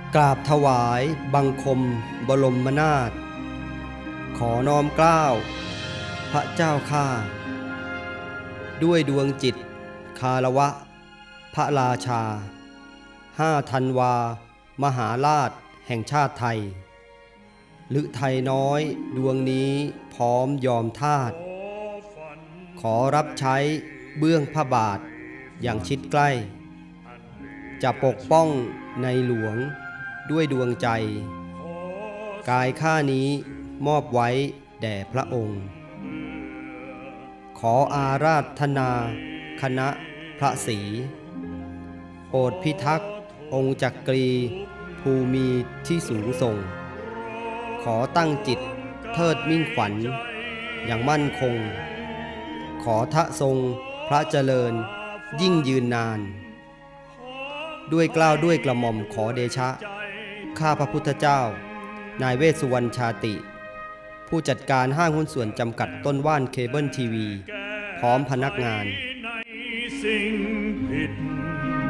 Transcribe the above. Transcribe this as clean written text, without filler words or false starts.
กราบถวายบังคมบรมนาถขอน้อมเกล้าพระเจ้าข้าด้วยดวงจิตคารวะพระราชา5 ธันวามหาราชแห่งชาติไทยฤทัยน้อยดวงนี้พร้อมยอมทาสขอรับใช้เบื้องพระบาทอย่างชิดใกล้จะปกป้องในหลวงด้วยดวงใจกายข้านี้มอบไว้แด่พระองค์ขออาราธนาคณะพระศรีโปรดพิทักษ์องค์จักรีภูมิที่สูงส่งขอตั้งจิตเทิดมิ่งขวัญอย่างมั่นคงขอทะทรงพระเจริญยิ่งยืนนานด้วยเกล้าด้วยกระหม่อมขอเดชะข้าพระพุทธเจ้านายเวสสุวรรณชาติผู้จัดการห้างหุ้นส่วนจำกัดต้นว่านเคเบิลทีวีพร้อมพนักงาน